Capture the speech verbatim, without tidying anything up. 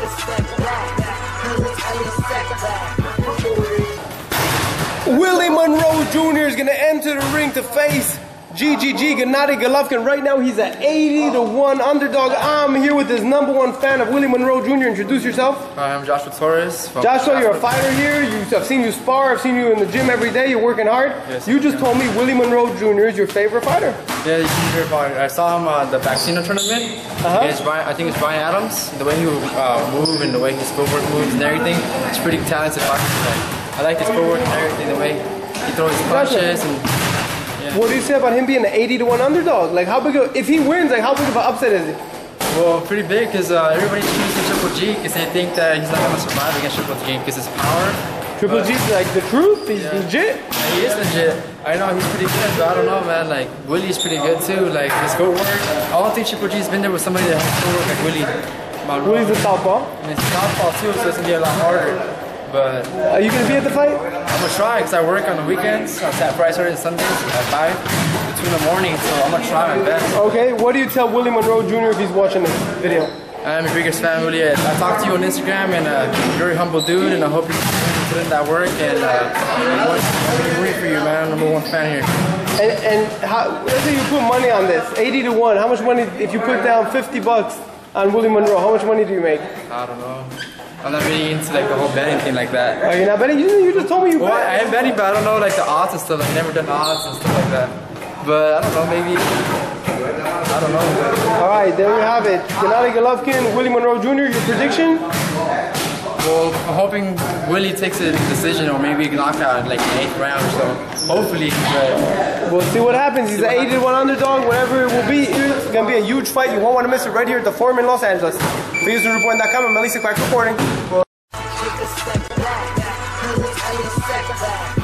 Willie Monroe Junior is gonna enter the ring to face G G G, Gennady Golovkin. Right now he's at eighty to one underdog. I'm here with his number one fan of Willie Monroe Junior Introduce yourself. Hi, I'm Joshua Torres. Joshua, you're a fighter here. You, I've seen you spar. I've seen you in the gym every day. You're working hard. Yes, you just told me Willie Monroe Junior is your favorite fighter. Yeah, he's my favorite fighter. I saw him at the Vaccino tournament. Uh-huh. Against Brian, I think it's Brian Adams. The way he would uh, move and the way his footwork moves and everything, it's pretty talented fighter. Like, I like his footwork and everything, the way he throws his punches. And, yeah. What do you say about him being an eighty to one underdog? Like, how big of, if he wins, like, how big of an upset is it? Well, pretty big, because uh, everybody chooses Triple G because they think that he's not going to survive against Triple G because his power. Triple but, G's like the truth? He's yeah. legit? Yeah, he is legit. I know he's pretty good, but I don't know, man. Like, Willie's pretty good too. Like, his footwork. I don't think Triple G's been there with somebody that has footwork like Willie. Monroe. Willie's a southpaw? And it's southpaw too, so it's going to get a lot harder. But are you gonna be at the fight? I'm gonna try because I work on the weekends. I'm at Friday, Saturday, and Sundays at five between the morning, so I'm gonna try my best. Okay, what do you tell Willie Monroe Junior if he's watching this video? I'm your biggest fan, Willie. I talked to you on Instagram, and uh, you're a very humble dude, and I hope you put in that work. And uh, I'm rooting for you, man. I'm number one fan here. And, and how, let's say you put money on this, eighty to one. How much money if you put down fifty bucks on Willie Monroe? How much money do you make? I don't know. I'm not really into like the whole betting thing like that. Oh, you're not betting? You, you just told me you well, bet. I am betting, but I don't know like the odds and stuff. I've never done odds and stuff like that. But I don't know, maybe. I don't know. All right, there we have it. Gennady Golovkin, Willie Monroe Junior Your prediction? Well, I'm hoping Willie takes a decision or maybe a knockout in like the eighth round or so. Hopefully, but we'll see what happens. He's an eighty to one underdog, whatever it will be. It's going to be a huge fight. You won't want to miss it right here at the Forum in Los Angeles. For News Report dot com, I'm Melissa Quack reporting.